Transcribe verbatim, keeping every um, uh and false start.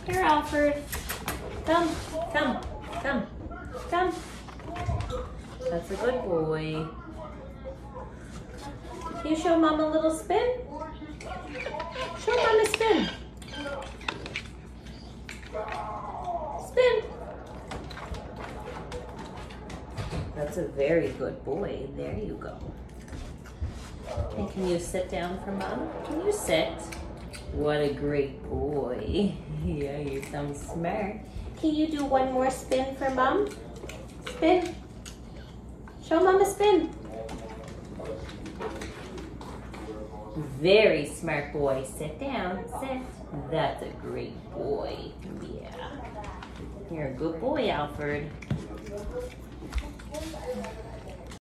Here, Alfred. Come, come, come, come. That's a good boy. Can you show Mom a little spin? Show Mom a spin. Spin. That's a very good boy. There you go. And can you sit down for Mom? Can you sit? What a great boy. Yeah, you sound smart. Can you do one more spin for Mom? Spin. Show Mom a spin. Very smart boy. Sit down. Sit. That's a great boy. Yeah. You're a good boy, Alfred.